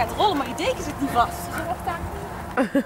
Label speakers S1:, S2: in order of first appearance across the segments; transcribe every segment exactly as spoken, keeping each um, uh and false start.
S1: gaat rollen, maar je deken zit niet vast. Zo wacht daar.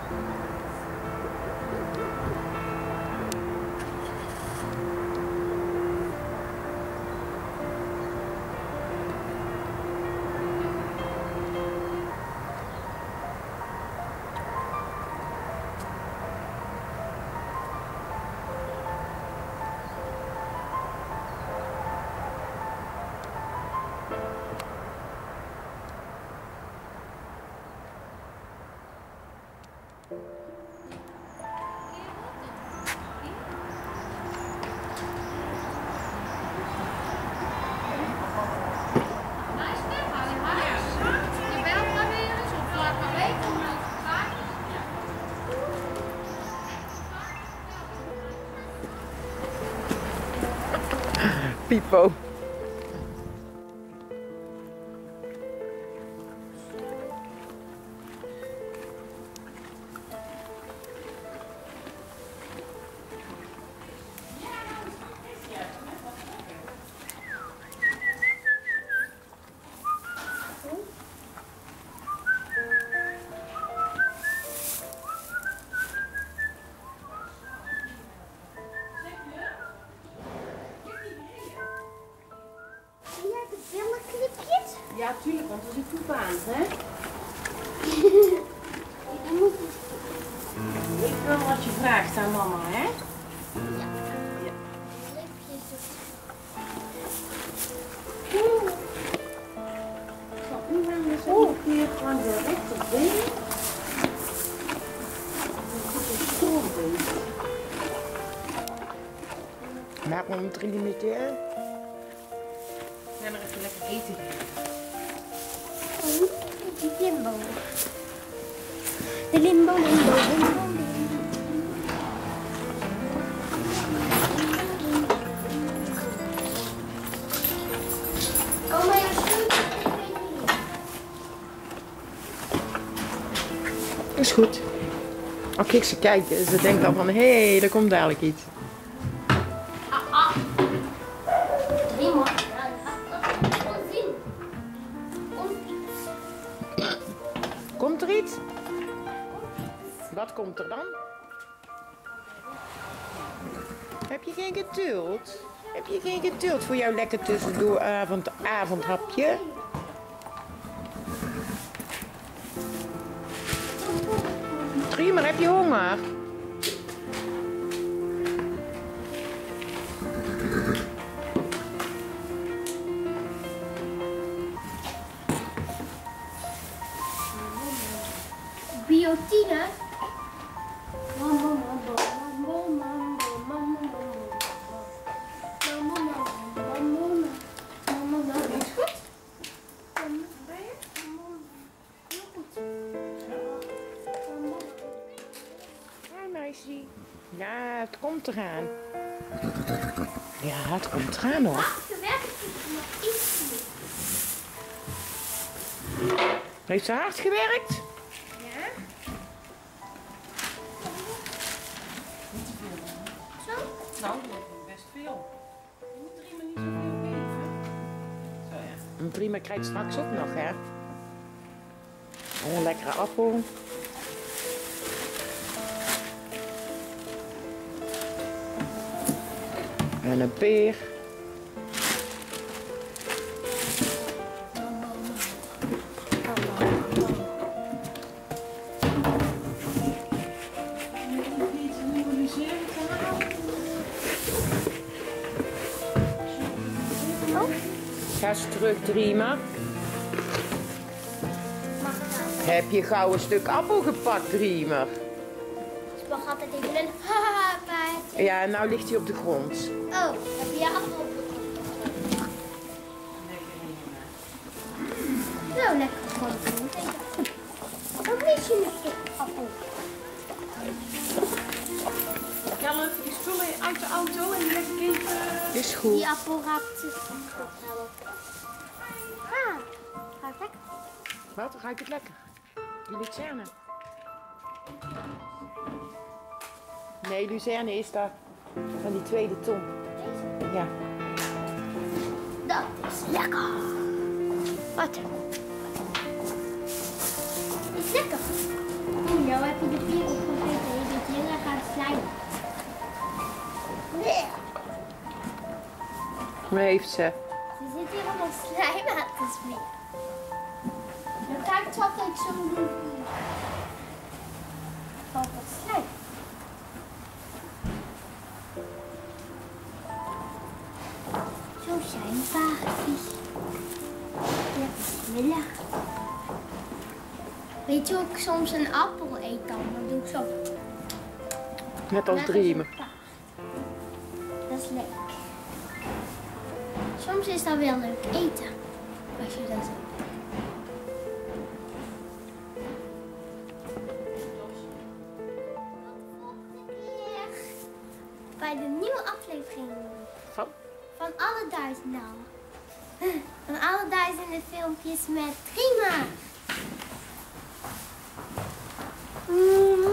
S2: Pipo.
S1: Ja, tuurlijk, want dat is een toepaand, hè? Ik wil wat je vraagt aan mama, hè?
S3: Ja.
S1: Ja. Oeh, hier gewoon de rechterbeen.
S2: Maak maar een drie minuutje.
S1: En dan even lekker eten.
S3: Die limbo. De limbo, limbo, limbo, limbo. Kom maar,
S2: Is goed. Als ik ze kijk, ze denkt dan van, hé, hey, er komt dadelijk iets.
S3: limbo.
S2: Komt er iets? Wat komt er dan? Heb je geen geduld? Heb je geen geduld voor jouw lekker tussendoor avond, avondhapje? Dreamer, heb je honger?
S3: Biotine. Mambo, mambo, mambo, mambo, mambo, mambo, mambo, mambo, mambo. Is goed? Heel goed.
S2: Ja, meisje. Ja, het komt eraan. Ja, het komt eraan hoor.
S3: Gewerkt is nog iets.
S2: Heeft ze hard gewerkt?
S3: Ja. Zo?
S1: Nou, dat is best veel. Je moet er iemand niet zoveel geven. Zo ja.
S2: Een prima krijgt straks ook nog, hè? En een lekkere appel. En een peer. Ga eens terug, Dreamer. Heb je gauw een stuk appel gepakt, Dreamer?
S3: Ik mag altijd even een haha paardje.
S2: Ja, nou ligt hij op de grond.
S3: Oh, heb je appel? Nou, lekker gewoon. Ook niet je een stuk appel.
S1: Ja, leuk. Die spullen uit de auto en die leg ik even...
S2: Is goed.
S3: Die appel raapt het. Ah, gaat lekker.
S2: Wat? Ruikt het lekker? Die lucerne. Nee, lucerne is daar van die tweede ton.
S3: Deze?
S2: Ja.
S3: Dat is lekker. Wat? Is lekker. Oeh, nou heb je de vier
S2: Hoe heeft ze?
S3: Ze zit hier om een slijm aan te smeren. Dan kijk wat ik zo doe. Valt dat slijm. Zo zijn vaagjes. Lekker willen. Weet je hoe ik soms een appel eet dan? Dan doe ik zo.
S2: Net als
S3: Net
S2: Dream.
S3: een paard. Dat is leuk. Soms is dat wel leuk eten. Als je dat zo doet. Tot de volgende keer. Bij de nieuwe aflevering.
S2: Van?
S3: Van alle duizenden. Van alle duizenden filmpjes met Prima. Mm.